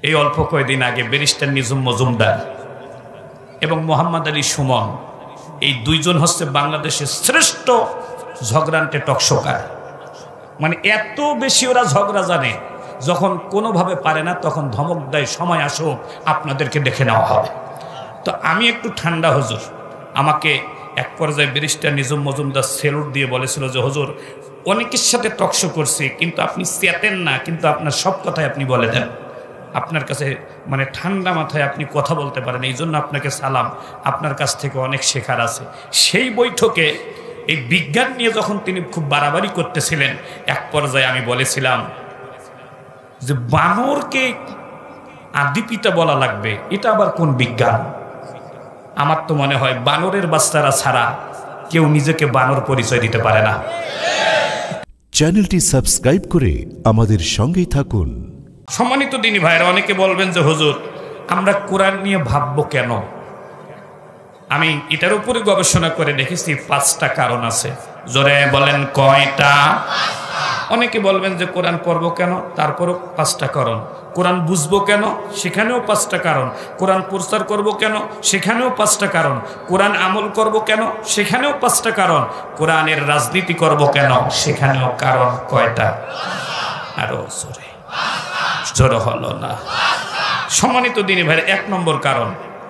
এই অল্প কয়েকদিন আগে ব্যারিস্টার নিঝুম মজুমদার এবং মোহাম্মদ আলী সুমন, এই দুইজন হচ্ছে বাংলাদেশের শ্রেষ্ঠ ঝগড়ান্টে টকশোকার। মানে এত বেশি ওরা ঝগড়া জানে, যখন কোনোভাবে পারে না তখন ধমক দেয়, সময় আসুক আপনাদেরকে দেখে নেওয়া হবে। তো আমি একটু ঠান্ডা হুজুর, আমাকে এক পর্যায়ে ব্যারিস্টার নিঝুম মজুমদার সেলুট দিয়ে বলেছিল যে হুজুর অনেকের সাথে টকশো করছি, কিন্তু আপনি চেতেন না, কিন্তু আপনার সব কথাই আপনি বলে দেন, আপনার কাছে মানে ঠান্ডা মাথায় আপনি কথা বলতে পারেন, এই জন্য আপনাকে সালাম, আপনার কাছ থেকে অনেক শেখার আছে। সেই বৈঠকে এই বিজ্ঞান নিয়ে যখন তিনি খুব বাড়াবাড়ি করতেছিলেন, এক পর্যায়ে আমি বলেছিলাম যে বানরকে আদিপিতা বলা লাগবে, এটা আবার কোন বিজ্ঞান? আমার তো মনে হয় বানরের বাচ্চারা ছাড়া কেউ নিজেকে বানর পরিচয় দিতে পারে না। চ্যানেলটি সাবস্ক্রাইব করে আমাদের সঙ্গেই থাকুন। সম্মানিত দিনী ভাইরা, অনেকে বলবেন যে হুজুর আমরা কোরআন নিয়ে ভাববো কেন? আমি এটার উপরে গবেষণা করে দেখেছি 5টা কারণ আছে। জোরে বলেন কয়টা? অনেকে বলবেন যে কোরআন পড়বো কেন, তারপরও 5টা কারণ। কোরআন বুঝবো কেন, সেখানেও 5টা কারণ। কোরআন প্রচার করবো কেন, সেখানেও 5টা কারণ। কোরআন আমল করবো কেন, সেখানেও 5টা কারণ। কোরআনের রাজনীতি করবো কেন, সেখানেও কারণ। কয়টা? আরো জোরে, জোরে হলো না। সম্মানিত দিনী ভাই, 1 নম্বর কারণ,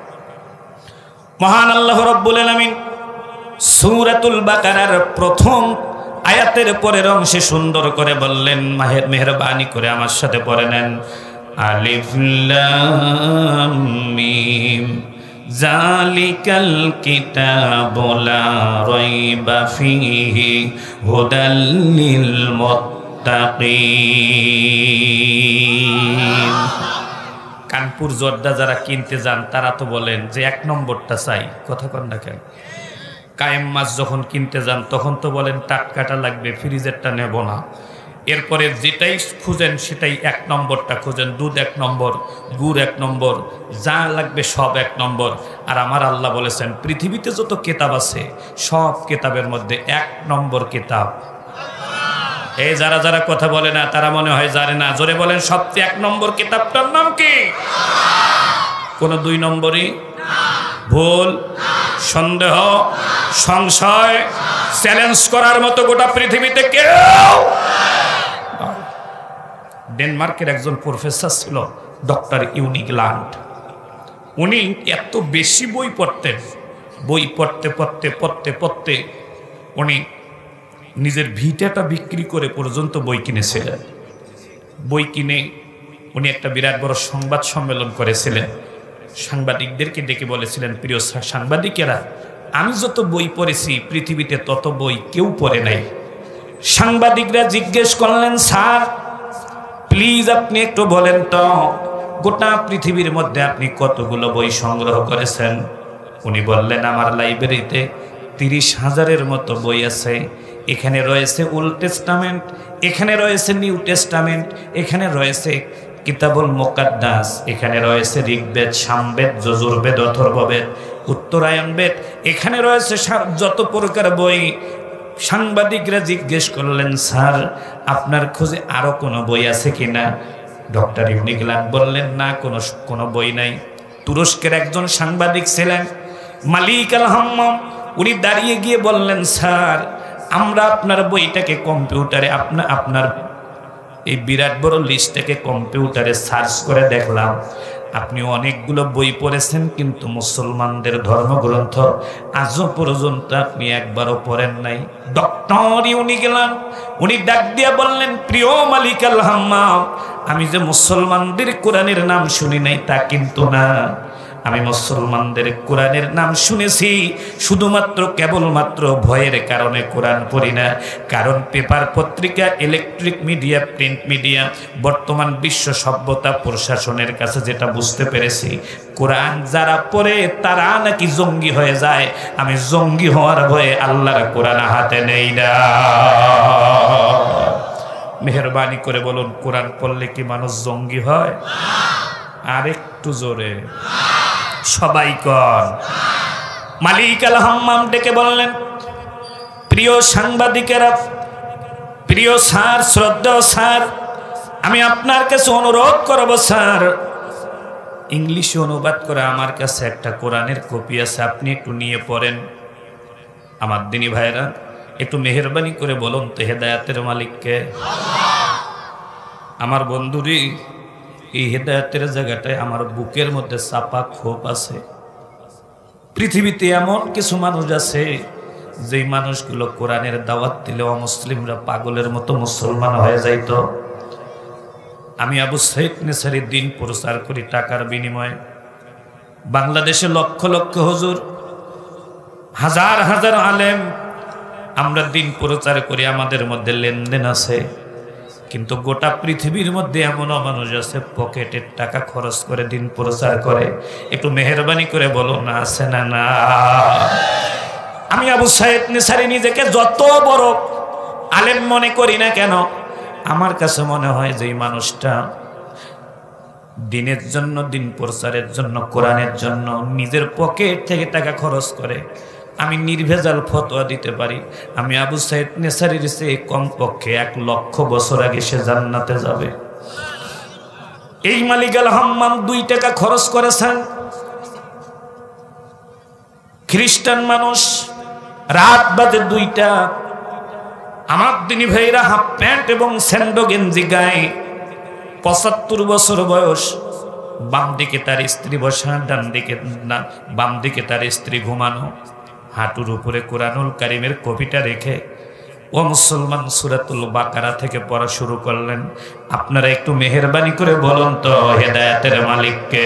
মহান আল্লাহ রাব্বুল আলামিন সূরাতুল বাকারার প্রথম আয়াতের পরের অংশে সুন্দর করে বললেন, মেহেরবানি করে আমার সাথে পড়ে নেন, আলিফ লাম মিম যালিকাল কিতাবু লা রাইবা ফীহি হুদাল লিল মুত্তাকিন। কানপুর জর্দা যারা কিনতে যান তারা তো বলেন যে 1 নম্বরটা চাই, কথা কন না কেন? কায়েম মাছ যখন কিনতে যান তখন তো বলেন টাটকাটা লাগবে, ফ্রিজেরটা নেব না। এরপরে যেটাই খুঁজেন সেটাই 1 নম্বরটা খুঁজেন। দুধ 1 নম্বর, গুড় 1 নম্বর, যা লাগবে সব 1 নম্বর। আর আমার আল্লাহ বলেছেন পৃথিবীতে যত কিতাব আছে সব কিতাবের মধ্যে 1 নম্বর কিতাব। এই যারা যারা কথা বলে না তারা মনে হয় জানে না। জোরে বলেন সবচেয়ে 1 নম্বর কিতাবটার নাম কি? কোন 2 নম্বরই? ভুল, সন্দেহ, সংশয়, চ্যালেঞ্জ করার মতো গোটা পৃথিবীতে কেউ। ডেনমার্কের একজন প্রফেসর ছিল ডক্টর ইউনিগ্ল্যান্ড। উনি এত বেশি বই পড়তেন, বই পড়তে পড়তে পড়তে পড়তে উনি নিজের ভিটাটা বিক্রি করে পর্যন্ত বই কিনেছিলেন। বই কিনে উনি একটা বিরাট বড় সংবাদ সম্মেলন করেছিলেন। সাংবাদিকদেরকে ডেকে বলেছিলেন, প্রিয় সাংবাদিকেরা, আমি যত বই পড়েছি পৃথিবীতে তত বই কেউ পড়ে নাই। সাংবাদিকরা জিজ্ঞেস করলেন, স্যার প্লিজ আপনি একটু বলেন তো গোটা পৃথিবীর মধ্যে আপনি কতগুলো বই সংগ্রহ করেছেন? উনি বললেন, আমার লাইব্রেরিতে 30,000-এর মতো বই আছে। এখানে রয়েছে ওল্ড টেস্টামেন্ট, এখানে রয়েছে নিউ টেস্টামেন্ট, এখানে রয়েছে কিতাবুল মুকাদ্দাস, এখানে রয়েছে ঋগ্বেদ, সামবেদ, যজুর্বেদ, অথর্ববেদ, উত্তরায়ণ বেদ, এখানে রয়েছে যত প্রকার বই। সাংবাদিকরা জিজ্ঞেস করলেন, স্যার আপনার খোঁজে আরো কোনো বই আছে কিনা? ডক্টর ইউনিগ্ল্যান্ড বললেন, না, কোনো বই নাই। তুরস্কের একজন সাংবাদিক ছিলেন মালিক আল হাম্মাম, উনি দাঁড়িয়ে গিয়ে বললেন, স্যার আমরা আপনার বইটাকে কম্পিউটারে আপনার এই বিরাট বড় লিস্টটাকে কম্পিউটারে সার্চ করে দেখলাম, আপনি অনেকগুলো বই পড়েছেন, কিন্তু মুসলমানদের ধর্মগ্রন্থ আজও পর্যন্ত আপনি একবারও পড়েন নাই। ডক্টর ইউনিগ্ল্যান্ড উনি ডাক দিয়া বললেন, প্রিয় মালিক আল হাম্মাম, আমি যে মুসলমানদের কোরআনের নাম শুনি নাই তা কিন্তু না, আমি মুসলমানদের কোরআনের নাম শুনেছি, শুধুমাত্র কেবলমাত্র ভয়ের কারণে কোরআন পড়ি না। কারণ পেপার পত্রিকা, ইলেকট্রিক মিডিয়া, প্রিন্ট মিডিয়া, বর্তমান বিশ্ব সভ্যতা প্রশাসনের কাছে যেটা বুঝতে পেরেছি, কোরআন যারা পড়ে তারা নাকি জঙ্গি হয়ে যায়। আমি জঙ্গি হওয়ার ভয়ে আল্লাহর কোরআন হাতে নেই না। মেহেরবানি করে বলুন, কোরআন পড়লে কি মানুষ জঙ্গি হয়? আরেকটু জোরে সবাই কর। মালিক আল হাম্মাম ডেকে বললেন, প্রিয় সাংবাদিকেরা, প্রিয় স্যার, শ্রদ্ধেয় স্যার, আমি আপনার কাছে অনুরোধ করব স্যার, ইংলিশে অনুবাদ করে আমার কাছে একটা কোরআনের কপি আছে, আপনি একটু নিয়ে পড়েন। আমার দিনী ভাইরা, একটু মেহেরবানি করে বলুন তো হেদায়েতের মালিককে? আমার বন্ধুরি, এই হেদায়েতের জায়গাটায় আমার বুকের মধ্যে চাপা ক্ষোভ আছে। পৃথিবীতে এমন কিছু মানুষ আছে যেই মানুষগুলো কোরআনের দাওয়াত দিলে অমুসলিমরা পাগলের মতো মুসলমান হয়ে যাইত। আমি আবু সাইদ নেসারি দিন প্রচার করি টাকার বিনিময়ে। বাংলাদেশে লক্ষ লক্ষ হুজুর, হাজার হাজার আলেম, আমরা দিন প্রচার করি, আমাদের মধ্যে লেনদেন আছে। কিন্তু গোটা পৃথিবীর মধ্যে এমনও মানুষ আছে পকেটের টাকা খরচ করে দিন প্রচার করে। একটু মেহেরবানি করে বলো না আছে না? না। আমি আবু সাইদ নেসারি নিজেকে যত বড় আলেম মনে করি না কেন, আমার কাছে মনে হয় যে এই মানুষটা দিনের জন্য, দিন প্রচারের জন্য, কোরআনের জন্য নিজের পকেট থেকে টাকা খরচ করে, আমি নির্ভেজাল ফতোয়া দিতে পারি আমি আবু সাইদ নেসারির চেয়ে কমপক্ষে 1 লক্ষ বছর আগে সে জান্নাতে যাবে। এই মালিক আল হাম্মাম 2 টাকা খরচ করেছেন। খ্রিস্টান মানুষ রাত বাজে 2টা, আমার দিনী ভাইরা হাফ প্যান্ট এবং স্যান্ডো গেঞ্জি গায়ে, 75 বছর বয়স, বাম দিকে তার স্ত্রী বসা, ডান দিকে না, বাম দিকে তার স্ত্রী ঘুমানো, হাঁটুর উপরে কোরআনুল কারিমের কপিটা রেখে ও মুসলমান সূরাতুল বাকারা থেকে পড়া শুরু করলেন। আপনারা একটু মেহেরবানি করে বলুন তো হেদায়েতের মালিককে?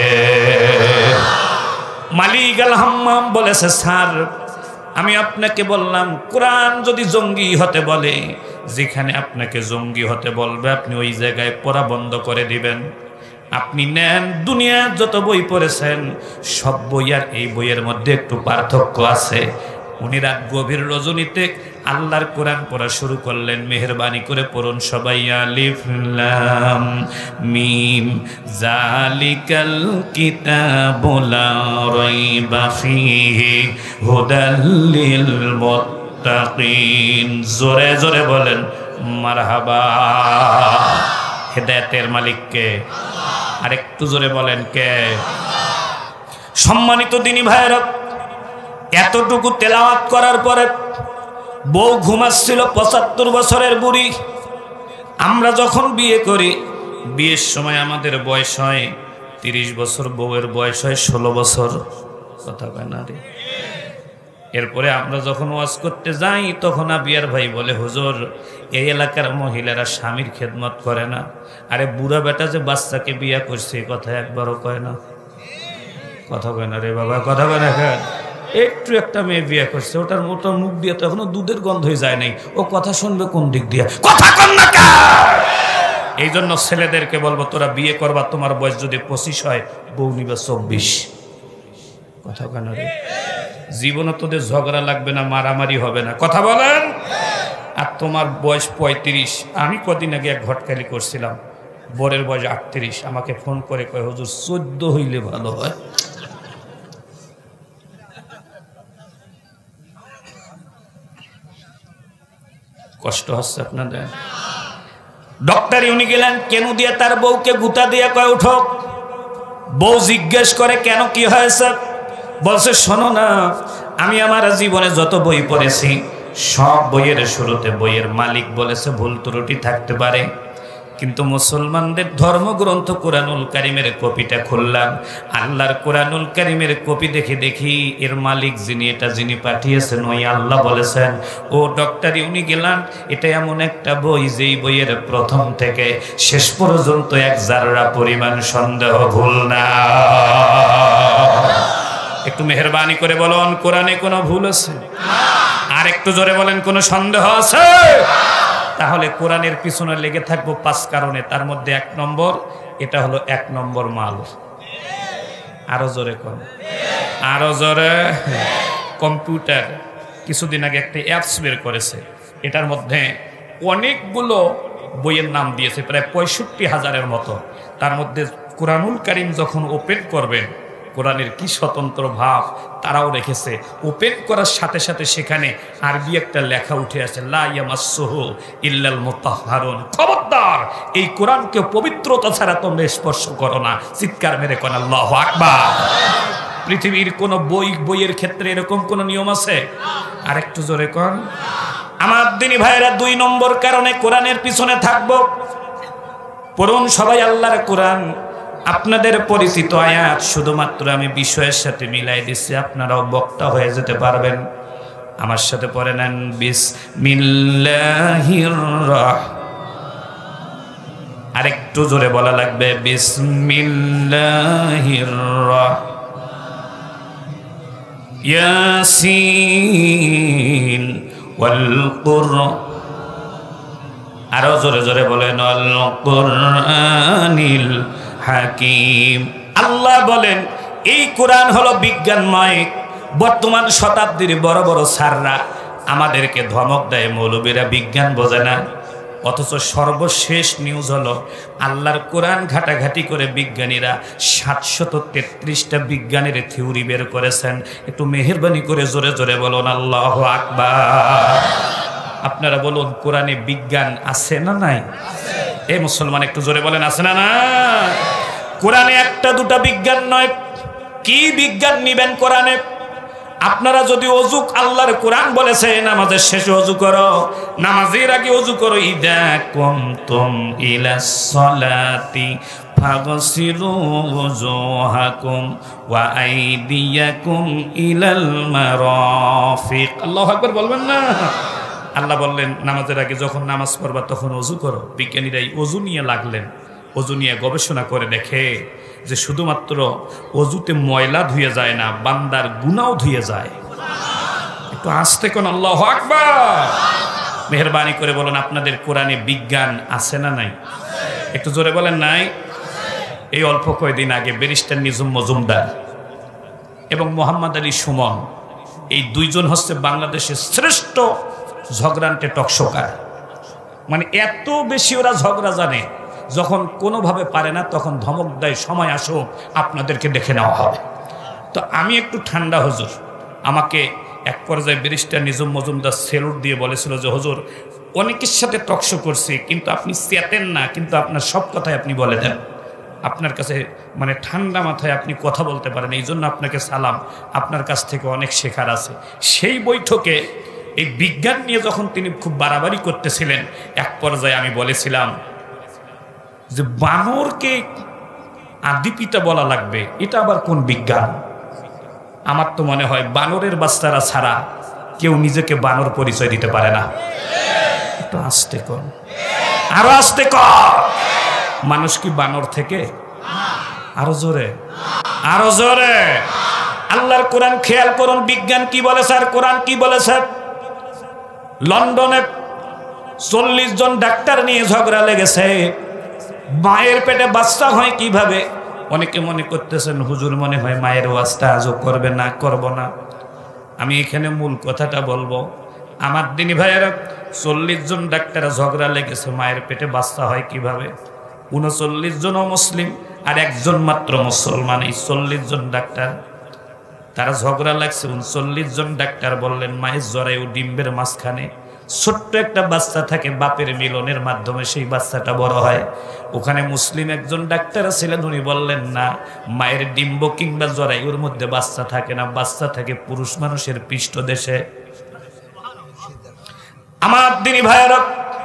মালিক আল হাম্মাম বলেছে, স্যার আমি আপনাকে বললাম কোরআন যদি জঙ্গি হতে বলে, যেখানে আপনাকে জঙ্গি হতে বলবে আপনি ওই জায়গায় পড়া বন্ধ করে দিবেন। আপনি নেন, দুনিয়ার যত বই পড়েছেন সব বই আর এই বইয়ের মধ্যে একটু পার্থক্য আছে। উনি রাত গভীর রজনীতে আল্লাহর কোরআন পড়া শুরু করলেন। মেহেরবানি করে পড়ুন সবাই, আলিফ লাম মিম যালিকাল কিতাবু লা রাইবা ফীহি হুদাল লিল মুত্তাকিন। জোরে জোরে বলেন মারহাবা। হেদায়েতের মালিককে? আরেকটু জোরে বলেন কে? সম্মানিত দিনী ভাইরা, এতটুকু তেলাওয়াত করার পরে বউ ঘুমাচ্ছিল, 75 বছরের বুড়ি। আমরা যখন বিয়ে করি, বিয়ের সময় আমাদের বয়স হয় 30 বছর, বউয়ের বয়স হয় 16 বছর। কথা কয় না রে? এরপরে আমরা যখন ওয়াজ করতে যাই তখন আবিয়ার ভাই বলে, হুজুর এই এলাকার মহিলারা স্বামীর খেদমত করে না। আরে বুড়া বেটা যে বাচ্চাকে বিয়ে করছে কথা একবারও কয় না। কথা কয় না রে বাবা? কথা কয় না? একটু একটা মেয়ে বিয়ে করছে, ওটার মুখ দিয়ে তো এখনো দুধের গন্ধ হয়ে যায় নাই, ও কথা শুনবে কোন দিক দিয়ে? কথা কন না। এই জন্য ছেলেদেরকে বলবো, তোরা বিয়ে করবা, তোমার বয়স যদি 25 হয়, বউ নিবে 24। কথা কেন রে? জীবনে তোদের ঝগড়া লাগবে না, মারামারি হবে না। কথা বলেন। আর তোমার বয়স 35। আমি কদিন আগে এক ঘটকালি করছিলাম, বরের বয়স 38। আমাকে ফোন করে কয়, হুজুর 14 হইলে ভালো হয়। কষ্ট হচ্ছে আপনাদের? ডক্টর উনি গেলেন, কেন দিয়ে তার বউকে গুতা দিয়ে কয় উঠো। বউ জিজ্ঞেস করে কেন, কি হয়েছে? বলছে শোনো না, আমি আমার জীবনে যত বই পড়েছি সব বইয়ের শুরুতে বইয়ের মালিক বলেছে ভুল ত্রুটি থাকতে পারে, কিন্তু মুসলমানদের ধর্মগ্রন্থ কোরআনুল কারিমের কপিটা খুললাম, আল্লাহর কোরআনুল কারিমের কপি দেখে দেখি এর মালিক যিনি, এটা যিনি পাঠিয়েছেন ওই আল্লাহ বলেছেন, ও ডক্টর ইউনিগ্ল্যান্ড, এটা এমন একটা বই যেই বইয়ের প্রথম থেকে শেষ পর্যন্ত 1 জাররা পরিমাণ সন্দেহ ভুল না। একটু মেহেরবানি করে বলুন, কোরআনে কোনো ভুল আছে? আর একটু জোরে বলেন, কোনো সন্দেহ আছে? তাহলে কোরআনের পিছনে লেগে থাকবো 5 কারণে। তার মধ্যে 1 নম্বর, এটা হলো 1 নম্বর মাল। আরো জোরে কোন? আরো জোরে। কম্পিউটার কিছুদিন আগে একটা অ্যাপস বের করেছে, এটার মধ্যে অনেকগুলো বইয়ের নাম দিয়েছে, প্রায় 65,000-এর মতো। তার মধ্যে কোরআনুল কারিম যখন ওপেন করবেন, কোরআনের কি স্বতন্ত্র ভাব তারাও রেখেছে। ওপেন করার সাথে সাথে সেখানে আরবি একটা লেখা উঠে আসে, লা ইয়ামাসসুহু ইল্লাল মুতাহহারুন। খবরদার, এই কোরআনকে পবিত্রতা ছাড়া তোমরা স্পর্শ করো না। চিৎকার মেরে কোন আল্লাহু আকবার। পৃথিবীর কোন বইয়ের ক্ষেত্রে এরকম কোন নিয়ম আছে? আর একটু জোরে কোন। আমার দিনী ভাইরা, 2 নম্বর কারণে কোরআনের পিছনে থাকবো। পড়ুন সবাই আল্লাহর কোরআন। আপনাদের পরিচিত আয়াত, শুধুমাত্র আমি বিষয়ের সাথে মিলাই দিচ্ছি, আপনারাও বক্তা হয়ে যেতে পারবেন। আমার সাথে পড়ে নেন, বিসমিল্লাহির আরেকটু জোরে বলা লাগবে, বিসমিল্লাহির ইয়াসিন ওয়াল কুরআন। আরো জোরে জোরে বলেন, আল কুরআনিল হাকিম। আল্লাহ বলেন এই কোরআন হলো বিজ্ঞানময়। বর্তমান শতাব্দীর বড় বড় স্যাররা আমাদেরকে ধমক দেয়, মৌলবীরা বিজ্ঞান বোঝে না। অথচ সর্বশেষ নিউজ হলো আল্লাহর কোরআন ঘাটাঘাটি করে বিজ্ঞানীরা 733টা বিজ্ঞানের থিওরি বের করেছেন। একটু মেহেরবানি করে জোরে জোরে বলুন আল্লাহু আকবার। আপনারা বলুন, কোরআনে বিজ্ঞান আছে না নাই? এই মুসলমান একটু জোরে বলেন, আছে না না? কোরআনে একটা দুটা বিজ্ঞান নয়। কি বিজ্ঞান নিবেন কোরআনে? আপনারা যদি অজু, আল্লাহর কোরআন বলেছে নামাজের শেষে অজু করো, নামাজের আগে অজু করো। ইদা কুমতুম ইলাস সালাতি ফাগসিলু ওযুহাকুম ওয়া আইদিয়াকুম ইলাল মারাফিক। আল্লাহু আকবার বলবেন না? আল্লাহ বললেন নামাজের আগে যখন নামাজ পড়বা তখন অজু করো। বিজ্ঞানীরাই অজু নিয়ে লাগলেন। অজু নিয়ে গবেষণা করে দেখে যে শুধুমাত্র অজুতে ময়লা ধুয়ে যায় না, বান্দার গুনাও ধুয়ে যায়। একটু আস্তে কোন আল্লাহু আকবার। মেহেরবানি করে বলুন, আপনাদের কোরআনে বিজ্ঞান আছে না নাই? একটু জোরে বলেন নাই? এই অল্প কয়েকদিন আগে ব্যারিস্টার নিঝুম মজুমদার এবং মোহাম্মদ আলী সুমন, এই 2 জন হচ্ছে বাংলাদেশের শ্রেষ্ঠ ঝগড়ান্টে টকশোকার। মানে এত বেশি ওরা ঝগড়া জানে, যখন কোনোভাবে পারে না তখন ধমক দেয়, সময় আসো আপনাদেরকে দেখে নেওয়া হবে। তো আমি একটু ঠান্ডা হুজুর। আমাকে এক পর্যায়ে ব্যারিস্টার নিঝুম মজুমদার সেলুট দিয়ে বলেছিল যে হুজুর, অনেকের সাথে টকশো করছি কিন্তু আপনি চেতেন না, কিন্তু আপনার সব কথাই আপনি বলে দেন। আপনার কাছে মানে ঠান্ডা মাথায় আপনি কথা বলতে পারেন, এই জন্য আপনাকে সালাম। আপনার কাছ থেকে অনেক শেখার আছে। সেই বৈঠকে এই বিজ্ঞান নিয়ে যখন তিনি খুব বাড়াবাড়ি করতেছিলেন, এক পর্যায়ে আমি বলেছিলাম যে বানরকে আদি পিতা বলা লাগবে, এটা আবার কোন বিজ্ঞান? আমার তো মনে হয় বানরের বাচ্চারা ছাড়া কেউ নিজেকে বানর পরিচয় দিতে পারে না। একটু আস্তে কর, আরো আস্তে কর। মানুষ কি বানর থেকে? আরো জোরে, আরো জোরে। আল্লাহর কোরআন খেয়াল করুন, বিজ্ঞান কি বলেছে আর কোরআন কি বলেছে। লন্ডনে 40 জন ডাক্তার নিয়ে ঝগড়া লেগেছে, মায়ের পেটে বাচ্চা হয় কিভাবে। অনেকে মনে করতেছেন হুজুর মনে হয় মায়ের ওয়াজটা আজও করবে না, করব না। আমি এখানে মূল কথাটা বলবো। আমার দিনী ভাইয়েরা, 40 জন ডাক্তার ঝগড়া লেগেছে মায়ের পেটে বাচ্চা হয় কিভাবে। 39 জনও মুসলিম আর 1 জন মাত্র মুসলমান। এই 40 জন ডাক্তার তারা ঝগড়া লাগছে। 39 জন ডাক্তার বললেন মায়ের জরায়ু ডিম্বের মাঝখানে ছোট্ট একটা বাচ্চা থাকে, বাপের মিলনের মাধ্যমে সেই বাচ্চাটা বড় হয়। ওখানে মুসলিম একজন ডাক্তার ছিলেন, উনি বললেন না, মায়ের ডিম্ব কিংবা জরায়ুর মধ্যে বাচ্চা থাকে না, বাচ্চা থাকে পুরুষ মানুষের পৃষ্ঠদেশে। আমার দিনী ভাইয়েরা,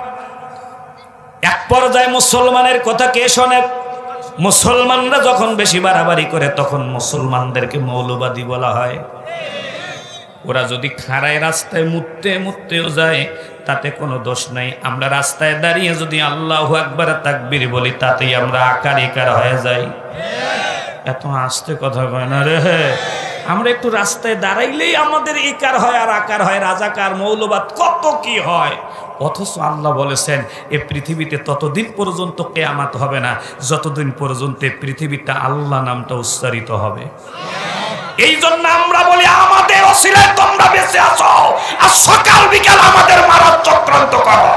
এক পর্যায়ে মুসলমানের কথা কে শোনে? মুসলমানরা যখন বেশি বাড়াবাড়ি করে তখন মুসলমানদেরকে মৌলবাদী বলা হয়। ওরা যদি খাড়ায় রাস্তায় মুততেও যায় তাতে কোনো দোষ নাই। আমরা রাস্তায় দাঁড়িয়ে যদি আল্লাহু আকবার তাকবীর বলি তাতেই আমরা আকার ইকার হয়ে যাই। এত আস্তে কথা কয় না রে। আমরা একটু রাস্তায় দাঁড়াইলেই আমাদের ইকার হয় আর আকার হয়, রাজাকার মৌলবাদ কত কি হয়। অথচ আল্লাহ বলেছেন এ পৃথিবীতে ততদিন পর্যন্ত কিয়ামত হবে না যতদিন পর্যন্ত পৃথিবীতে আল্লাহ নামটা উচ্চারিত হবে। এই জন্য আমরা বলি আমাদের ওসিলায় তোমরা বেঁচে আছো, আর সকাল বিকাল আমাদের মারার চক্রান্ত করো।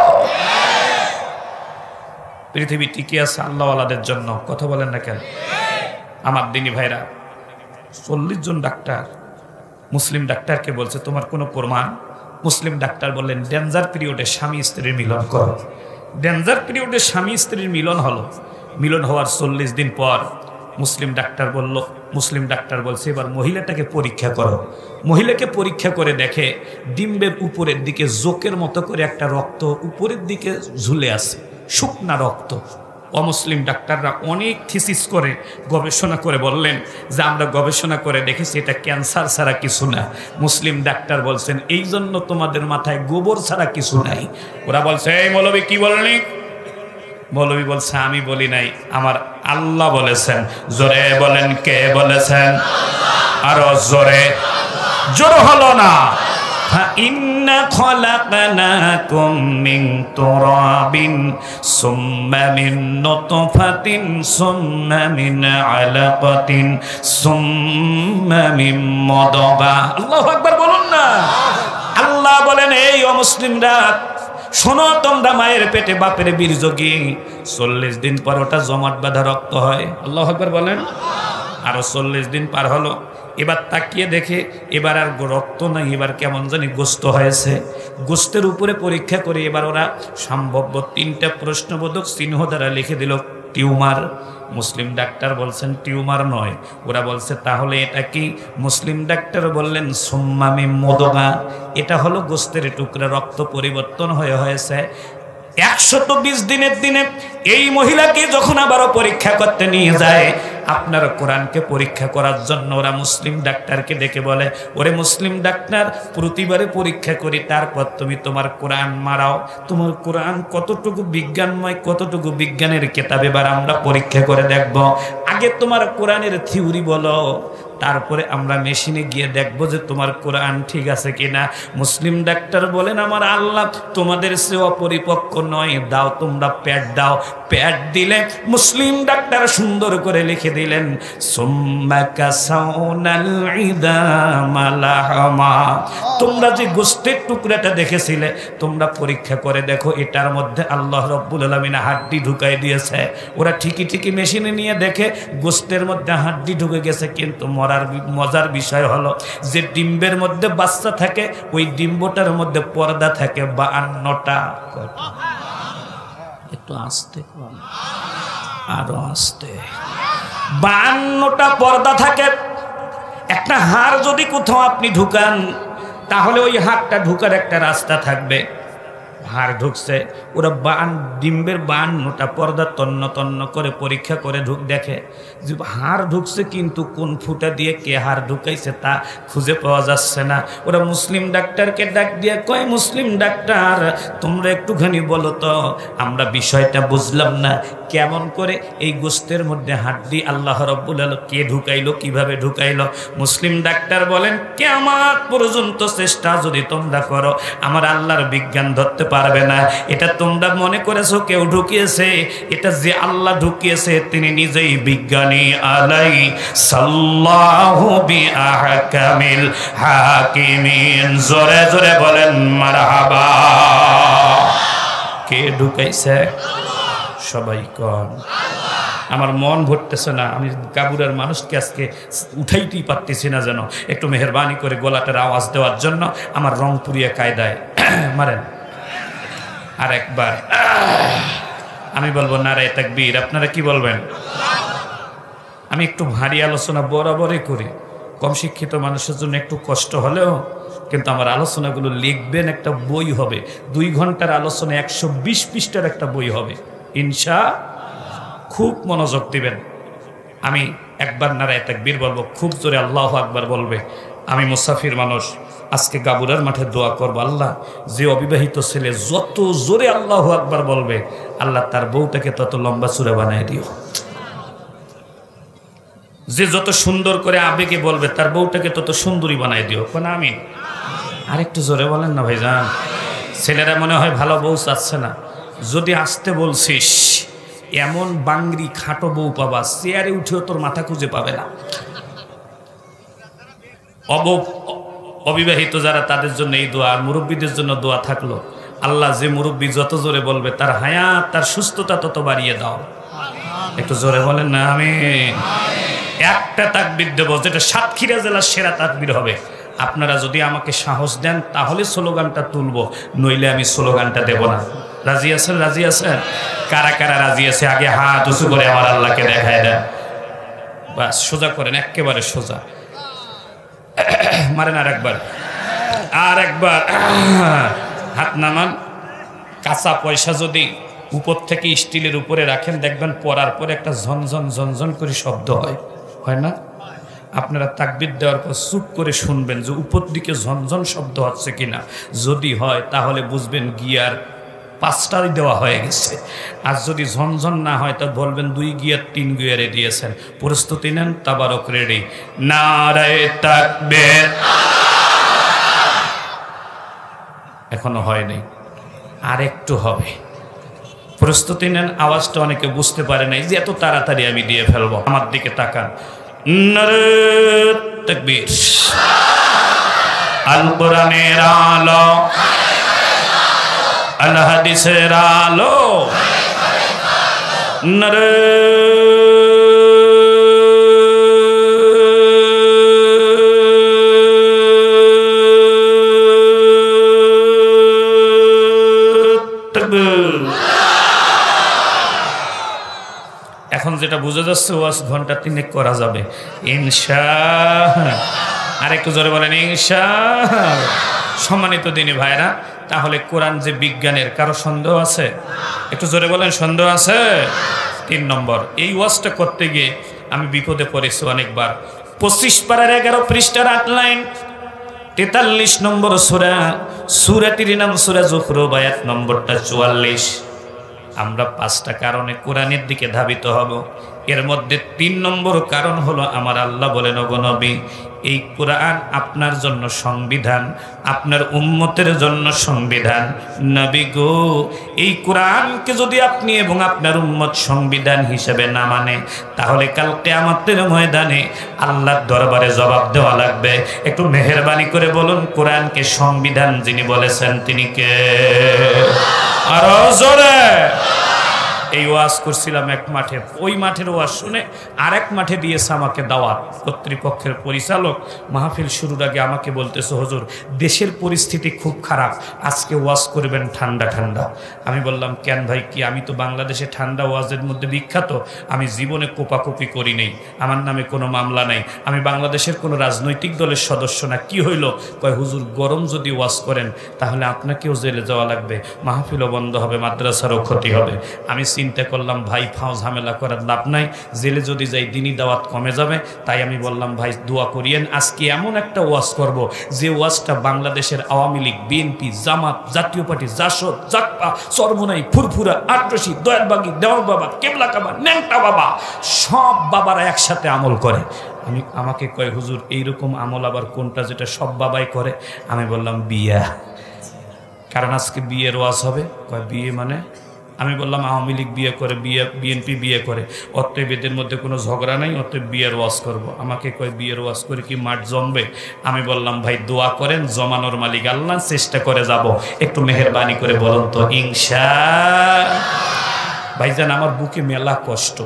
পৃথিবী টিকে আছে আল্লাহওয়ালাদের জন্য। কথা বলেন না কেন? আমার দিনী ভাইরা, 40 জন ডাক্তার মুসলিম ডাক্তারকে বলছে তোমার কোনো প্রমাণ? মুসলিম ডাক্তার বললেন ডেঞ্জার পিরিয়ডে স্বামী স্ত্রীর মিলন করো। ডেঞ্জার পিরিয়ডে স্বামী স্ত্রীর মিলন হলো। মিলন হওয়ার 40 দিন পর মুসলিম ডাক্তার বলছে এবার মহিলাটাকে পরীক্ষা করো। মহিলাকে পরীক্ষা করে দেখে ডিম্বের উপরের দিকে জোকের মতো করে একটা রক্ত উপরের দিকে ঝুলে আছে, শুকনা রক্ত। অমুসলিম ডাক্তাররা অনেক থিসিস করে গবেষণা করে বললেন যে আমরা গবেষণা করে দেখেছি এটা ক্যান্সার ছাড়া কিছু না। মুসলিম ডাক্তার বলছেন এই জন্য তোমাদের মাথায় গোবর ছাড়া কিছু নাই। ওরা বলছে এই মৌলবী কি বলনি? মৌলবী বলছে আমি বলি নাই, আমার আল্লাহ বলেছেন। জোরে বলেন কে বলেছেন? আরো জোরে। জোর হলো না। ইন্না খলাকনাকুম মিন তুরাবিন সুম্মা মিন নুতফাতিন সুম্মা মিন আলাকাতিন সুম্মা মিন মুদগা। আল্লাহু আকবার বলুন না। আল্লাহ বলেন এই অমুসলিমরা শোনো, তোমরা মায়ের পেটে বাপের বীর্যকে 40 দিন পর ওটা জমাট বাঁধা রক্ত হয়। আল্লাহু আকবার বলেন। আরো 40 দিন পার হলো, এবার তাকিয়ে দেখে এবার আর রক্ত নাই, এবার কেমন জানি গোস্ত হয়েছে। গোস্তের উপরে পরীক্ষা করে এবার ওরা সম্ভাব্য 3টা প্রশ্নবোধক চিহ্ন দ্বারা লিখে দিল টিউমার। মুসলিম ডাক্তার বলছেন টিউমার নয়। ওরা বলছে তাহলে এটা কি? মুসলিম ডাক্তার বললেন সুম্মা মিন মুদগা, এটা হলো গোস্তের টুকরা, রক্ত পরিবর্তন হয়েছে। 120 দিনের দিনে এই মহিলাকে যখন আবারও পরীক্ষা করতে নিয়ে যায়, আপনার কোরআনকে পরীক্ষা করার জন্য ওরা মুসলিম ডাক্তারকে ডেকে বলে ওরে মুসলিম ডাক্তার প্রতিবারে পরীক্ষা করি, তারপর তুমি তোমার কোরআন মারাও। তোমার কোরআন কতটুকু বিজ্ঞানময়, কতটুকু বিজ্ঞানের কিতাব এবার আমরা পরীক্ষা করে দেখব। আগে তোমার কোরআনের থিওরি বলো, তারপরে আমরা মেশিনে গিয়ে দেখব যে তোমার কোরআন ঠিক আছে কিনা। মুসলিম ডাক্তার বলেন আমার আল্লাহ তোমাদের সে অপরিপক্ক নয়, দাও তোমরা প্যাড দাও। প্যাড দিলে মুসলিম ডাক্তার সুন্দর করে লিখে দিলেন সুম্মা কাসাউনাল ইদামা লাহমা। তোমরা যে গোশতের টুকরাটা দেখেছিলে তোমরা পরীক্ষা করে দেখো এটার মধ্যে আল্লাহ রাব্বুল আলামিন হাড্ডি ঢুকাই দিয়েছে। ওরা ঠিকই মেশিনে নিয়ে দেখে গোশতের মধ্যে হাড্ডি ঢুকে গেছে, কিন্তু মজার বিষয় হলো যে ডিম্বের মধ্যে বাচ্চা থাকে ওই ডিম্বটার মধ্যে পর্দা থাকে 52টা। একটু আস্তে আরো আস্তে। 52টা পর্দা থাকে। একটা হাড় যদি কোথাও আপনি ঢুকান তাহলে ওই হাড়টা ঢুকার একটা রাস্তা থাকবে। হাড় ঢুকছে, ওরা ডিম্বের 52টা পর্দা তন্ন করে পরীক্ষা করে দেখে যে হাড় ঢুকছে, কিন্তু কোন ফুটা দিয়ে কে হাড় ঢুকাইছে তা খুঁজে পাওয়া যাচ্ছে না। ওরা মুসলিম ডাক্তারকে ডাক দিয়ে কয় মুসলিম ডাক্তার তোমরা একটুখানি বলো তো, আমরা বিষয়টা বুঝলাম না, কেমন করে এই গোশতের মধ্যে হাড্ডি আল্লাহ রাব্বুল আলামিন কে ঢুকাইলো, কিভাবে ঢুকাইলো? মুসলিম ডাক্তার বলেন কিয়ামত পর্যন্ত চেষ্টা যদি তোমরা করো আমার আল্লাহর বিজ্ঞান ধরতে পারবে না। এটা তোমরা মনে করেছো কেউ ঢুকিয়েছে, এটা যে আল্লাহ ঢুকিয়েছে তিনি নিজেই বিজ্ঞানী। আলাই সাল্লাহু বিআহকামিল হাকিমিন। জোরে জোরে বলেন মারহাবা। কে ঢুকাইছে? সবাই কন। আমার মন ভরতেছে না, আমি কাবুরের মানুষকে আজকে উঠাইতেই পারতেছি না, যেন একটু মেহরবানি করে গলাটার আওয়াজ দেওয়ার জন্য আমার রংপুরিয়া কায়দায় মারেন আর একবার। আমি বলবো নারায়ে তাকবীর, আপনারা কি বলবেন? আমি একটু ভারী আলোচনা বরাবরই করি, কম শিক্ষিত মানুষের জন্য একটু কষ্ট হলেও, কিন্তু আমার আলোচনাগুলো লিখবেন, একটা বই হবে। 2 ঘন্টার আলোচনা 120 পৃষ্ঠার একটা বই হবে ইনশাআল্লাহ। খুব মনোযোগ দিবেন। আমি একবার নারায়ে তাকবীর বলবো, খুব জোরে আল্লাহু আকবার বলবে। আমি মুসাফির মানুষ, আজকে গাবুরার মাঠে দোয়া করবো, আল্লাহ যে অবিবাহিত ছেলে যত জোরে আল্লাহু আকবার বলবে আল্লাহ তার বউটাকে তত লম্বা চূড়া বানায় দিও। যে যত সুন্দর করে আবেগে বলবে তার বউটাকে তত সুন্দরী বানায় দিও। কোন আমিন? আরেকটু জোরে বলেন না ভাইজান। ছেলেরা মনে হয় ভালো বউ চাচ্ছে না। যদি আসতে বলছিস এমন বাংরি খাটো বউ পাবা, চেয়ারে উঠেও তোর মাথা খুঁজে পাবে না। অবিবাহিত যারা তাদের জন্য এই দোয়া, আর মুরব্বীদের জন্য দোয়া থাকলো, আল্লাহ যে মুরব্বী যত জোরে বলবে তার হায়াত, তার সুস্থতা তত বাড়িয়ে দাও। একটু জোরে বলেন না আমিন। একটা তাকবীর দেব, যেটা সাতক্ষীরা জেলার সেরা তাকবীর হবে। আপনারা যদি আমাকে সাহস দেন তাহলে স্লোগানটা তুলব, নইলে আমি স্লোগানটা দেব না। রাজি আছেন? রাজি আছেন? কারা কারা রাজি আছে আগে হাত উঁচু করে আমার আল্লাহকে দেখায় দেন। বাস সোজা করেন, একেবারে সোজা মারেন। আর একবার, আর একবার হাত নামান। কাঁচা পয়সা যদি উপর থেকে স্টিলের উপরে রাখেন, দেখবেন পরার পরে একটা ঝনঝন ঝনঝন করে শব্দ হয়, হয় না? আপনারা তাকবীর দেওয়ার পর চুপ করে শুনবেন যে উপর দিকে ঝনঝন শব্দ হচ্ছে কিনা। যদি হয় তাহলে বুঝবেন গিয়ার 5টাই দেওয়া হয়ে গেছে। আর যদি ঝনঝন না হয় তা বলবেন 2 গিয়ার 3 গিয়ারে দিয়েছেন। প্রস্তুতি নেন, তাবারক রেডি। নারায়ে তাকবীর। এখনো হয়নি, আর একটু হবে। প্রস্তুতি নেন। আওয়াজটা অনেকে বুঝতে পারে নাই যে এত তাড়াতাড়ি আমি দিয়ে ফেলবো। আমার দিকে তাকান। নারায়ে তাকবীর। আল কোরআনের আলো, আল হাদিসের আলো, এখন যেটা বোঝা যাচ্ছে ওয়াজ ঘন্টা 3 করা যাবে ইনশাআল্লাহ। আরেকটু জোরে বলেন ইনশাআল্লাহ। সম্মানিত দিনী ভাইরা, তাহলে কোরআন যে বিজ্ঞানের, কারো সন্দেহ আছে? একটু জোরে বলেন সন্দেহ আছে? 3 নম্বর, এই ওয়াজটা করতে গিয়ে আমি বিপদে পড়েছি অনেকবার। 25 পারার 11 পৃষ্ঠার 8 লাইন, 43 নম্বর সূরা, সূরাটির নাম সূরা যুখরুফ, আয়াত নম্বরটা 44। আমরা 5টা কারণে কোরআনের দিকে ধাবিত হব। এর মধ্যে 3 নম্বর কারণ হলো আমার আল্লাহ বলেন, ওগো নবী, এই কোরআন আপনার জন্য সংবিধান, আপনার উম্মতের জন্য সংবিধান। নবী গো, এই কোরআনকে যদি আপনি এবং আপনার উম্মত সংবিধান হিসেবে না মানে, তাহলে কাল কিয়ামতের ময়দানে আল্লাহর দরবারে জবাব দেওয়া লাগবে। একটু মেহেরবানি করে বলুন, কোরআনকে সংবিধান যিনি বলেছেন তিনি কে? আরো জোরে। এই ওয়াজ করছিলাম এক মাঠে, ওই মাঠের ওয়াজ শুনে আরেক মাঠে দিয়েছে আমাকে দাওয়াত। কর্তৃপক্ষের পরিচালক মাহফিল শুরুর আগে আমাকে বলতেছে, হুজুর দেশের পরিস্থিতি খুব খারাপ, আজকে ওয়াজ করবেন ঠান্ডা ঠান্ডা। আমি বললাম, কেন ভাই, কি আমি তো বাংলাদেশে ঠান্ডা ওয়াজের মধ্যে বিখ্যাত, আমি জীবনে কোপাকুপি করি নেই, আমার নামে কোনো মামলা নাই, আমি বাংলাদেশের কোনো রাজনৈতিক দলের সদস্য না। কি হইল? কয় হুজুর, গরম যদি ওয়াজ করেন তাহলে আপনাকেও জেলে যাওয়া লাগবে, মাহফিলও বন্ধ হবে, মাদ্রাসারও ক্ষতি হবে। আমি চিন্তা করলাম, ভাই ফাও ঝামেলা করার লাভ নাই, জেলে যদি যাই দিনই দাওয়াত কমে যাবে। তাই আমি বললাম, ভাই দোয়া করিয়েন, আজকে এমন একটা ওয়াজ করব যে ওয়াজটা বাংলাদেশের আওয়ামী লীগ, বিএনপি, জামাত, জাতীয় পার্টি, জাসদ, জাকপা, সর্বনাই, ফুরফুরা, আটরশি, দয়ালবাগি, দেওয়ার বাবা, কেবলা কাবা, ন্যাংটা বাবা, সব বাবারা একসাথে আমল করে। আমাকে কয়, হুজুর এইরকম আমল আবার কোনটা যেটা সব বাবাই করে? আমি বললাম, বিয়া, কারণ আজকে বিয়ের ওয়াজ হবে। কয় বিয়ে মানে? আমি বললাম, আওয়ামী লীগ বিয়ে করে, বিএনপি বিয়ে করে, অতএব এদের মধ্যে কোনো ঝগড়া নাই, অতএব বিয়ের ওয়াজ করব। আমাকে কয়, বিয়ের ওয়াজ করে কি মাঠ জমবে? আমি বললাম, ভাই দোয়া করেন, জমানোর মালিক আল্লাহ, চেষ্টা করে যাব, একটু মেহেরবানি করে বলুন তো ইনশাআল্লাহ। ভাইজান, আমার বুকে মেলা কষ্ট।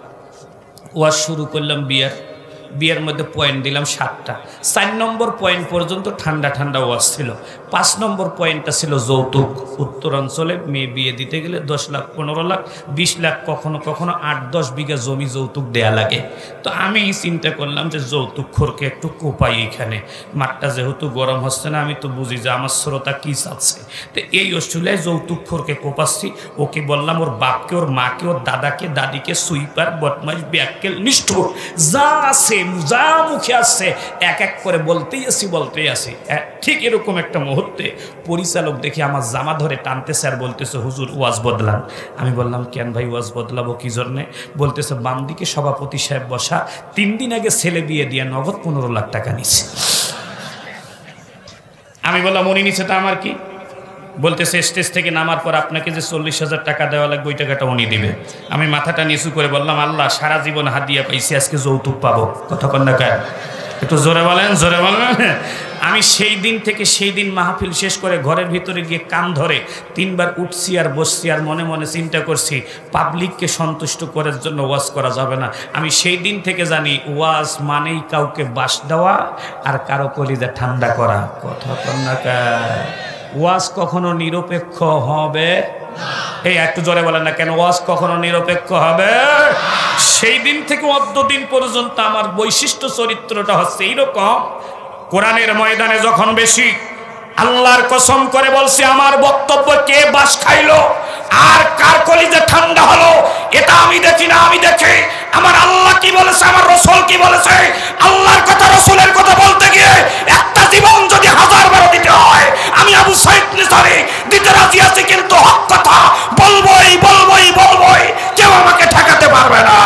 ওয়াজ শুরু করলাম বিয়ের মধ্যে পয়েন্ট দিলাম 7টা। 4 নম্বর পয়েন্ট পর্যন্ত ঠান্ডা ঠান্ডা ওয়াজ ছিল। 5 নম্বর পয়েন্টটা ছিল যৌতুক। উত্তরাঞ্চলে মেয়ে বিয়ে দিতে গেলে 10 লাখ, 15 লাখ, 20 লাখ, কখনো কখনো 8-10 বিঘা জমি যৌতুক দেয়া লাগে। তো আমি চিন্তা করলাম যে যৌতুক খোরকে একটু কোপাই এখানে। মাঠটা যেহেতু গরম হচ্ছে না, আমি তো বুঝি যে আমার শ্রোতা কী চাচ্ছে। তো এই অস্ট্রেলিয়ায় যৌতুক খোরকে কোপাচ্ছি। ওকে বললাম, ওর বাপকে, ওর মাকে, ওর দাদাকে, দাদিকে, সুইপার, বদমাইশ, ব্যাককেল, নিষ্ঠুর, যা আছে, যা মুখে আসছে এক এক করে বলতেই আসি। ঠিক এরকম একটা মুহূর্তে পরিচালক দেখে আমার জামা ধরে টানতেছে আর বলতেছে, হুজুর ওয়াজ বদলান। আমি বললাম, কেন ভাই ওয়াজ বদলাবো কি জন্যে? বলতেছে, বাম দিকে সভাপতি সাহেব বসা, 3 দিন আগে ছেলে বিয়ে দিয়ে নগদ 15 লাখ টাকা নিচ্ছে। আমি বললাম, উনি নিচ্ছে তা আমার কি? বলতেছে, স্টেজ থেকে নামার পর আপনাকে যে 40,000 টাকা দেওয়া লাগবে, ওই টাকাটা উনি দিবে। আমি মাথাটা নিচু করে বললাম, আল্লাহ, সারা জীবন হাদিয়া পাইছি, আজকে যৌতুক পাবো। কতক্ষণ না কায় একটু জোরে বলেন, জোরে বলেন। আমি সেই দিন থেকে সেই দিন মাহফিল শেষ করে ঘরের ভিতরে গিয়ে কান ধরে 3 বার উঠছি আর বসছি আর মনে মনে চিন্তা করছি পাবলিককে সন্তুষ্ট করার জন্য ওয়াজ করা যাবে না। আমি সেই দিন থেকে জানি ওয়াজ মানেই কাউকে বাস দেওয়া আর কারো কলিজা ঠান্ডা করা। কথা কন্যা, ওয়াজ কখনো নিরপেক্ষ হবে? এই একটু জোরে বলেন না কেন, ওয়াজ কখনো নিরপেক্ষ হবে? সেই দিন থেকে অদ্যদিন পর্যন্ত আমার বৈশিষ্ট্য চরিত্রটা হচ্ছে এইরকম। কোরআনের ময়দানে যখন বেশি, আল্লাহর কসম করে বলছি, আমার বক্তব্য কে বাস খাইলো আর কার কলিজা ঠান্ডা হলো এটা আমি দেখি না, আমি দেখি আমার আল্লাহ কি বলেছে, আমার রাসূল কি বলেছে। আল্লাহর কথা রাসূলের কথা বলতে গিয়ে একটা জীবন যদি 1000 বার দিতে হয়, আমি আবু সাইদ নিসারী দিতে রাজি আছি, কিন্তু হক কথা বলবোই বলবোই বলবোই, কেউ আমাকে ঠেকাতে পারবে না।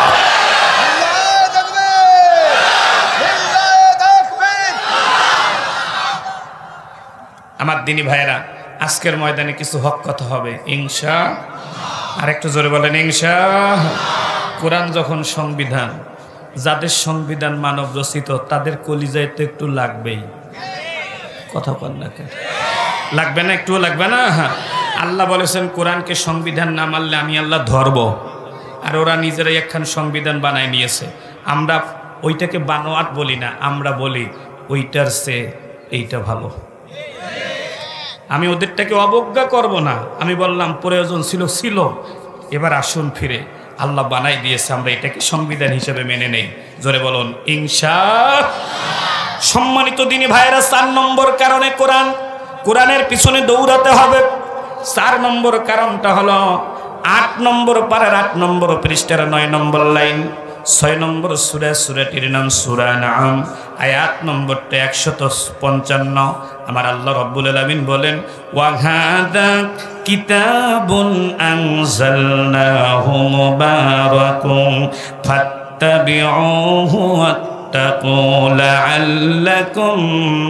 আমার দিনী ভাইয়েরা, আজকের ময়দানে কিছু হক কথা হবে ইনশাআল্লাহ। আর একটু জোরে বলেন ইনশাআল্লাহ। কোরআন যখন সংবিধান, যাদের সংবিধান মানব রচিত তাদের কলিজায় তো একটু লাগবেই। কথা বল না, লাগবে না? একটু লাগবে না? আল্লাহ বলেছেন কোরআনকে সংবিধান না মানলে আমি আল্লাহ ধরব। আর ওরা নিজেরাই একখান সংবিধান বানায় নিয়েছে। আমরা ওইটাকে বানোয়াট বলি না, আমরা বলি ওইটার চেয়ে এইটা ভালো। আমি ওদেরটাকে অবজ্ঞা করব না, আমি বললাম প্রয়োজন ছিল ছিল, এবার আসুন ফিরে আল্লাহ বানাই দিয়েছে, আমরা এটাকে সংবিধান হিসেবে মেনে নেই। জোরে বলুন ইনশাআল্লাহ। সম্মানিত দিনী ভাইরা, 4 নম্বর কারণে কোরআনের পিছনে দৌড়াতে হবে। 4 নম্বর কারণটা হলো 8 নম্বর পারার 8 নম্বর পৃষ্ঠার 9 নম্বর লাইন, 6 নম্বর সূরাটির নাম সূরা নাম, আয়াত নম্বরটা 155। আমার আল্লাহ রাব্বুল আলামিন বলেন, ওয়া হাদা কিতাবুন আনজালনাহু মুবারাকুন ফাত্তাবিউহু ওয়াত্তাকু লাআল্লাকুম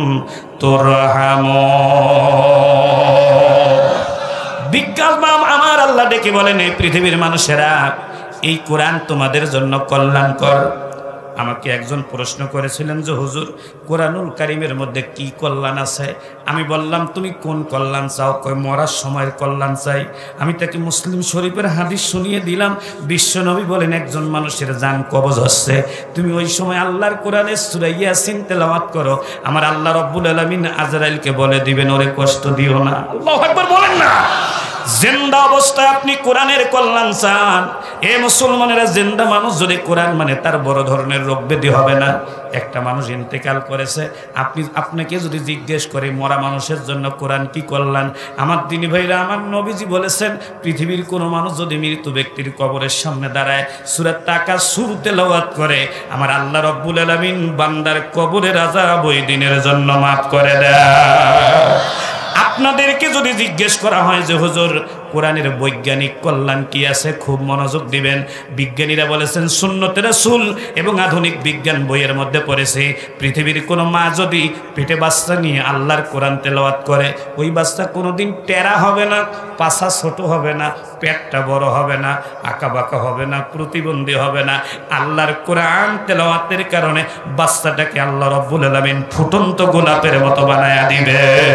তুরহামুন। বিজ্ঞান আমার আল্লাহ ডেকে বলেন, এই পৃথিবীর মানুষেরা, এই কোরআন তোমাদের জন্য কল্যাণকর। আমাকে একজন প্রশ্ন করেছিলেন যে হুজুর, কোরআনুল কারীমের মধ্যে কি কল্যাণ আছে? আমি বললাম তুমি কোন কল্যাণ চাও? কই মরার সময়ের কল্যাণ চাই। আমি তাকে মুসলিম শরীফের হাদিস শুনিয়ে দিলাম। বিশ্বনবী বলেন, একজন মানুষের জান কবজ হচ্ছে, তুমি ওই সময় আল্লাহর কোরআনের সূরা ইয়াসিন তেলাওয়াত করো, আমার আল্লাহ রাব্বুল আলামিন আজরাইলকে বলে দিবেন, ওরে কষ্ট দিও না। আল্লাহু আকবার বলেন না। জিন্দা অবস্থায় আপনি কোরআনের কল্যাণ চান? এ মুসলমানেরা, জিন্দা মানুষ যদি কোরআন মানে তার বড় ধরনের রোগ ব্যাধি হবে না। একটা মানুষ ইন্তেকাল করেছে, আপনাকে যদি জিজ্ঞেস করে মরা মানুষের জন্য কোরআন কি কল্যাণ, আমার দিনী ভাইরা, আমার নবীজি বলেছেন, পৃথিবীর কোনো মানুষ যদি মৃত ব্যক্তির কবরের সামনে দাঁড়ায় সূরা তাকাসুর তেলাওয়াত করে, আমার আল্লাহ রাব্বুল আলামিন বান্দার কবরের আযাব ওই দিনের জন্য মাফ করে দেয়। আপনাদেরকে যদি জিজ্ঞেস করা হয় যে হুজুর কোরআনের বৈজ্ঞানিক কল্যাণ কি আছে, খুব মনোযোগ দিবেন। বিজ্ঞানীরা বলেছেন, সুন্নতে রাসূল এবং আধুনিক বিজ্ঞান বইয়ের মধ্যে পড়েছে, পৃথিবীর কোনো মা যদি পেটে বাচ্চা নিয়ে আল্লাহর কোরআন তেলাওয়াত করে, ওই বাচ্চা কোনোদিন টেরা হবে না, পাছা ছোট হবে না, পেটটা বড় হবে না, আঁকা বাঁকা হবে না, প্রতিবন্ধী হবে না। আল্লাহর কোরআন তেলাওয়াতের কারণে বাচ্চাটাকে আল্লাহ রাব্বুল আলামিন ফুটন্ত গোলাপের মতো বানায়া দিবে।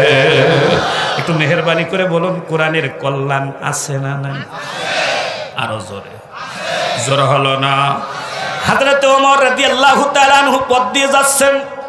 একটু মেহেরবানি করে বলুন, কোরআনের কল্যাণ আছে না নাই? আরো জোরে, জোরে হলো না? হযরত ওমর রাদিয়াল্লাহু তাআলা আনহু পথ দিয়ে যাচ্ছেন,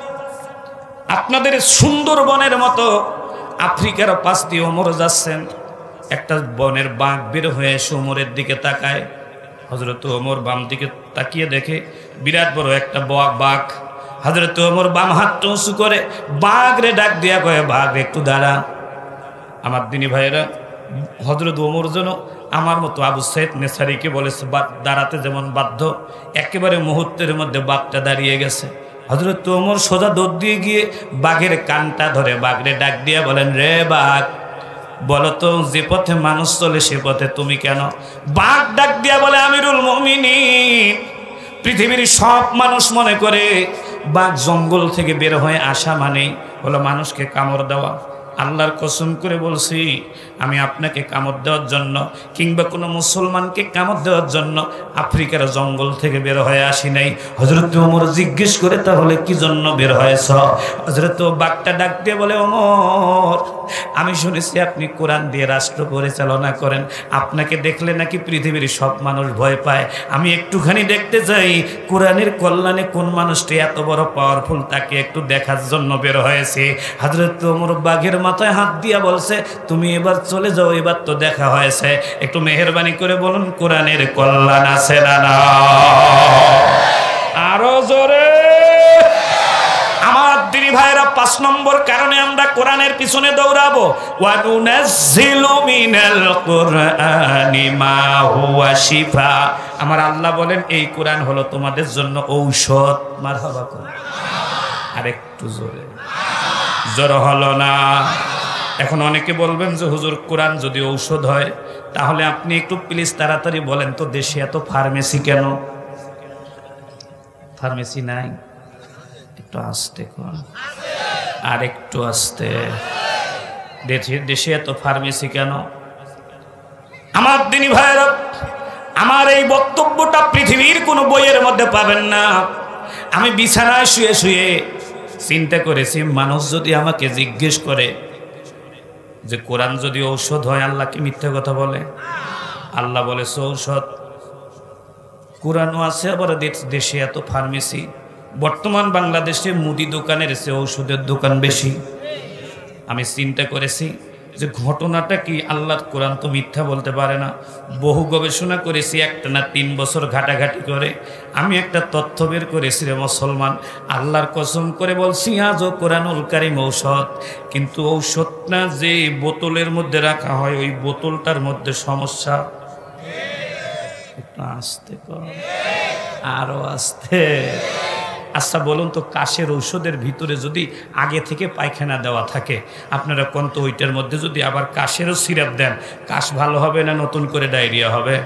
আপনাদের সুন্দরবনের মতো আফ্রিকার পাশ দিয়ে ওমর যাচ্ছেন। একটা বনের বাঘ বের হয়ে এসে ওমরের দিকে তাকায়। হযরত ওমর বাম দিকে তাকিয়ে দেখে বিরাট বড় একটা বাঘ। হযরত ওমর বাম হাতটা উঁচু করে বাঘরে ডাক দিয়া কয়ে, বাঘ একটু দাঁড়া। আমার দিনী ভাইয়েরা, হযরত ওমর যেন আমার মতো আবু সাইদ নেসারিকে বলেছে দাঁড়াতে যেমন বাধ্য, একেবারে মুহূর্তের মধ্যে বাঘটা দাঁড়িয়ে গেছে। হযরত ওমর সোজা দৌড় দিয়ে গিয়ে বাঘের কানটা ধরে বাঘরে ডাক দিয়া বলেন, রে বাঘ, বলো তো যে পথে মানুষ চলে সে পথে তুমি কেন? বাঘ ডাক দিয়া বলে, আমিরুল মুমিনিন, পৃথিবীর সব মানুষ মনে করে বাঘ জঙ্গল থেকে বের হয়ে আসা মানেই হলো মানুষকে কামড় দেওয়া। আল্লাহর কসম করে বলছি, আমি আপনাকে কামড় দেওয়ার জন্য কিংবা কোনো মুসলমানকে কামড় দেওয়ার জন্য আফ্রিকার জঙ্গল থেকে বের হয়ে আসি নাই। হযরত ওমর জিজ্ঞেস করে, তাহলে কি জন্য বের হয়েছ? হযরত বাঘটা ডাক দিয়ে বলে, ওমর, আমি শুনেছি আপনি কোরআন দিয়ে রাষ্ট্র পরিচালনা করেন, আপনাকে দেখলে নাকি পৃথিবীর সব মানুষ ভয় পায়। আমি একটুখানি দেখতে চাই কোরআনের কল্যাণে কোন মানুষটি এত বড় পাওয়ারফুল, তাকে একটু দেখার জন্য বের হয়েছে। হযরত ওমর বাঘের মাথায় হাত দিয়া বলছে, তুমি এবার চলে যাও, এবার তো দেখা হয়েছে, একটু মেহেরবানি করে বলুন কোরআনের কল্যাণ আছে না? না, আরো জোরে। আমার দিনী ভাইরা, 5 নম্বর কারণে আমরা কোরআনের পিছনে দৌড়াবো। ওয়া নুনাজ্জিলু মিনাল কুরআনি মা হুয়া শিফা। আমার আল্লাহ বলেন এই কোরআন হলো তোমাদের জন্য ঔষধ। মারহাবা করুন আরেকটু জোরে। জোর হলো না? এখন অনেকে বলবেন যে হুজুর, কোরআন যদি ঔষধ হয় তাহলে আপনি একটু প্লিজ তাড়াতাড়ি বলেন তো, দেশে এত ফার্মেসি কেন? ফার্মেসি নাই? একটু আস্তে কর, আর একটু আস্তে। দেশে এত ফার্মেসি কেন? আমার দিনী ভাইরা, আমার এই বক্তব্যটা পৃথিবীর কোনো বইয়ের মধ্যে পাবেন না। আমি বিছানায় শুয়ে শুয়ে চিন্তা করেছি, মানুষ যদি আমাকে জিজ্ঞেস করে যে কোরআন যদি ঔষধ হয়, আল্লাহ কি মিথ্যা কথা বলে? আল্লাহ বলেছে ঔষধ। কোরআনও আছে, আবার দেশে এত ফার্মেসি। বর্তমান বাংলাদেশে মুদি দোকানের চেয়ে ঔষধের দোকান বেশি। আমি চিন্তা করেছি যে ঘটনাটা কি, আল্লাহর কোরআন তো মিথ্যা বলতে পারে না। বহু গবেষণা করেছি, একটা না 3 বছর ঘাটাঘাটি করে আমি একটা তথ্য বের করেছি রে মুসলমান, আল্লাহর কসম করে বলছি, আজও কোরআনুল কারীম ঔষধ। কিন্তু ঔষধটা যে বোতলের মধ্যে রাখা হয়, ওই বোতলটার মধ্যে সমস্যা। একটু আস্তে কর, আরো আস্তে। আচ্ছা বলুন তো, কাশের ঔষধের ভিতরে যদি আগে থেকে পায়খানা দেওয়া থাকে, আপনারা কোন তো ওইটার মধ্যে যদি আবার কাশেরও সিরাপ দেন, কাশ ভালো হবে না নতুন করে ডায়রিয়া হবে?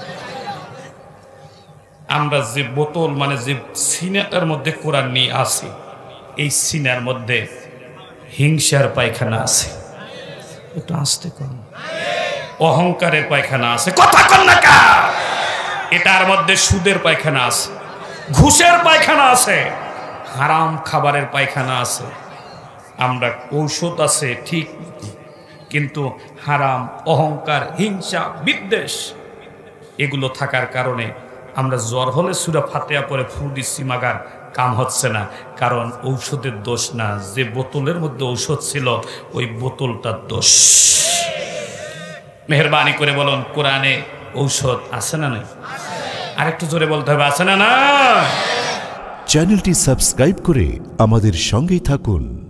আমরা যে বোতল, মানে যে সিনাটার মধ্যে কোরআন নিয়ে আসি, এই সিনার মধ্যে হিংসার পায়খানা আছে। একটু আস্তে করুন। অহংকারের পায়খানা আছে। কথা কন না কা? এটার মধ্যে সুদের পায়খানা আছে, ঘুষের পায়খানা আছে, হারাম খাবারের পায়খানা আছে। আমরা ঔষধ আছে ঠিক, কিন্তু হারাম, অহংকার, হিংসা, বিদ্বেষ এগুলো থাকার কারণে আমরা জ্বর হলে সূরা ফাতিহা পড়ে ফু দিচ্ছি, মাগার কাম হচ্ছে না। কারণ ঔষধের দোষ না, যে বোতলের মধ্যে ঔষধ ছিল ওই বোতলটার দোষ। মেহেরবানি করে বলুন, কোরআনে ঔষধ আছে না নাই? আরেকটু জোরে বলতে হবে, আছে না না? চ্যানেলটি সাবস্ক্রাইব করে আমাদের সঙ্গেই থাকুন।